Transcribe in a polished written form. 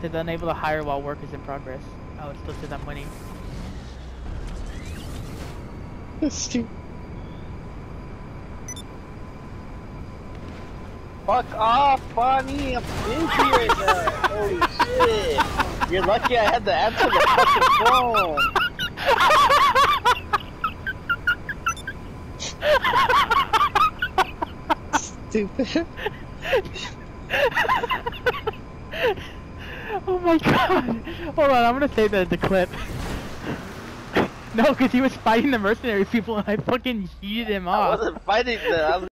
Says unable to hire while work is in progress. Oh, it still says I'm winning. Stupid. Fuck off, Bonnie! I'm busy right now! Holy shit! You're lucky I had to answer the fucking phone! Stupid. Oh my god! Hold on, I'm gonna save the clip. No, because he was fighting the mercenary people and I fucking yeeted him off. I wasn't fighting them.